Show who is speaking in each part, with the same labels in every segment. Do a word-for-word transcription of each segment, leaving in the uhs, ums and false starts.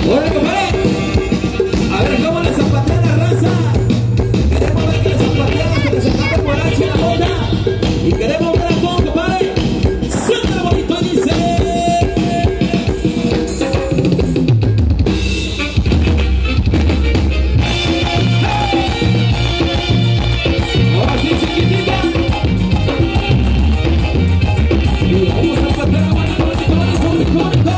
Speaker 1: Ahora, compadre, a ver cómo le zapatea la raza. Queremos ver que le zapatea hasta que se acabe el guarache y la bola. Y queremos ver a cómo, compadre. Siempre bonito y dice. Ahora sí, chiquitita. Y vamos a zapatear, bonito, bonito, bonito, bonito, bonito.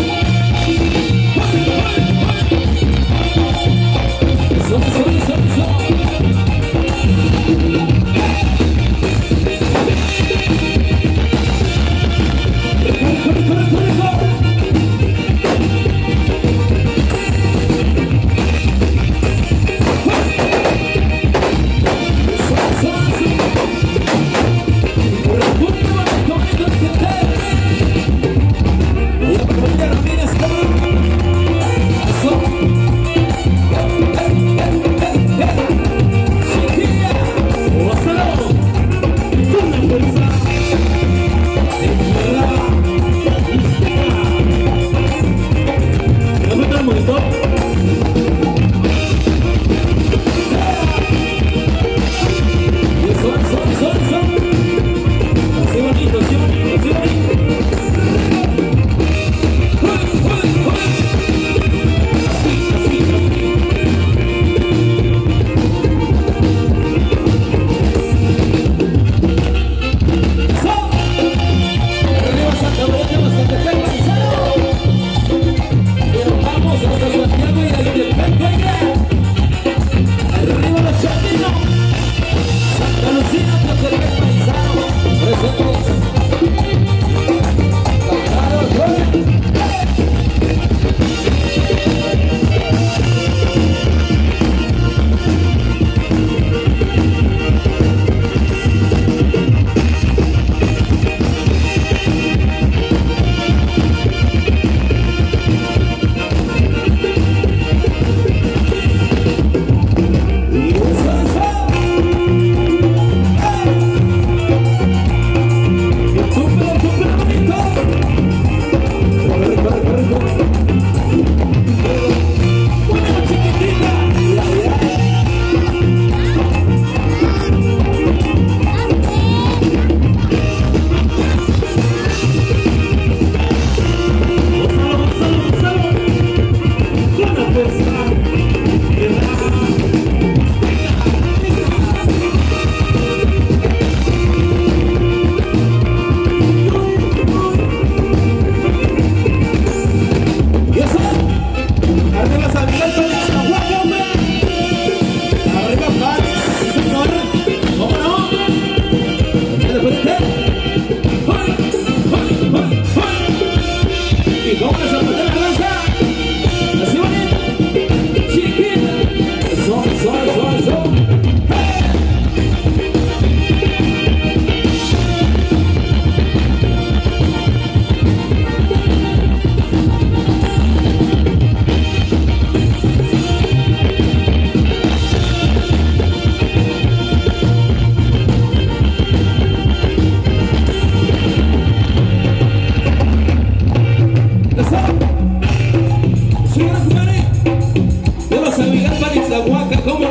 Speaker 1: ¿Cómo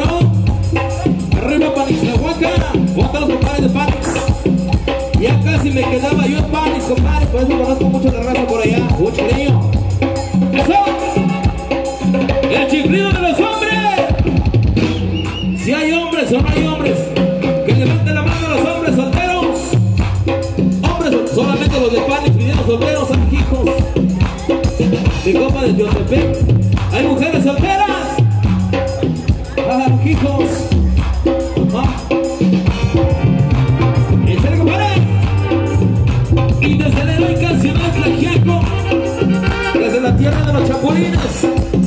Speaker 1: no? Arriba Panix, la Huaca. Bota los compadres de Panix. Ya casi me quedaba yo en Panix, compadre. Por eso conozco mucho la raza por allá. Mucho niño. ¡Eso! El chiflido de los hombres. Si hay hombres o no hay hombres, que levanten la mano a los hombres solteros. Hombres, solamente los de Panix pidiendo solteros, hijos. Mi compa de Teotepec. Hay mujeres solteras. Ah, hijos. Ah. Échale, compadre. Y desde el héroe cancional Tlaxiaco, desde la tierra de los chapulines.